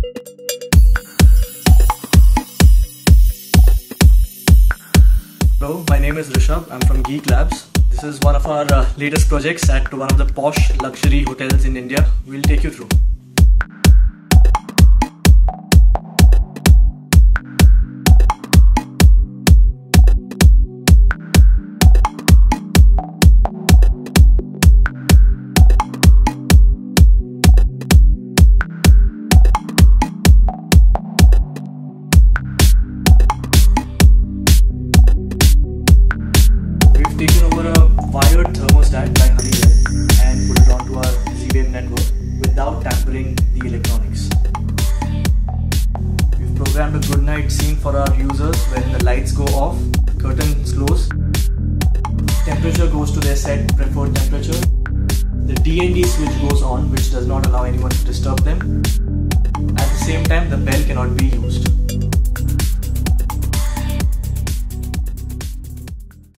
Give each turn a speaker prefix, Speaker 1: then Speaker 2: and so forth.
Speaker 1: Hello, my name is Rishabh. I'm from Geek Labs. This is one of our latest projects at one of the posh luxury hotels in India. We'll take you through. We've taken over a wired thermostat by Honeywell and put it onto our Z-Wave network without tampering the electronics. We've programmed a good night scene for our users wherein the lights go off, curtains close, temperature goes to their set preferred temperature, the D&D switch goes on which does not allow anyone to disturb them. At the same time, the bell cannot be used.